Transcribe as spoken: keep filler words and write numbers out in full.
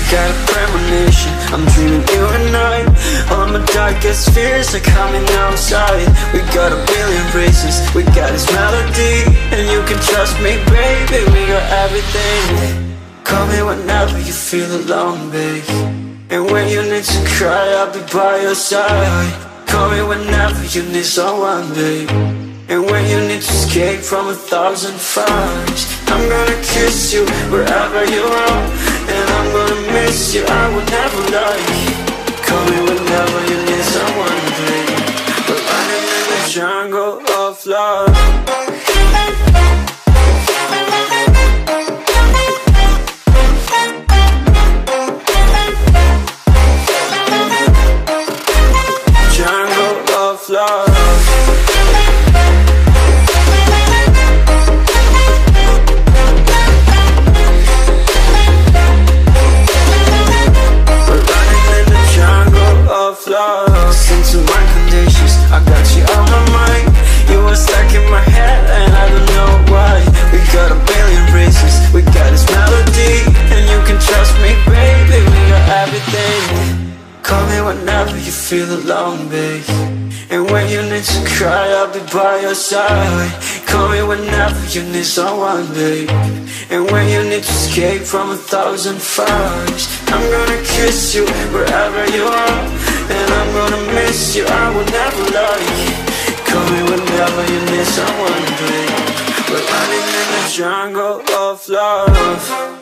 got a premonition, I'm dreaming you and I. All my darkest fears are coming outside. We got a billion races, we got this melody, and you can trust me, baby, we got everything. Call me whenever you feel alone, babe, and when you need to cry, I'll be by your side. Call me whenever you need someone, babe, and when you need to escape from a thousand fires. I'm gonna kiss you wherever you are, and I'm gonna miss you, I will never lie. Call me whenever you need someone, babe. We're running in the jungle of love. Love. We're running in the jungle of love. Listen to my conditions, I got you on my mind. You are stuck in my head and I don't know why. We got a billion races, we got this melody, and you can trust me, baby, we got everything. Call me whenever you feel alone, babe, and when you need to cry, I'll be by your side. Call me whenever you need someone, babe, and when you need to escape from a thousand fires. I'm gonna kiss you wherever you are, and I'm gonna miss you, I will never lie. Call me whenever you need someone, babe. We're running in the jungle of love.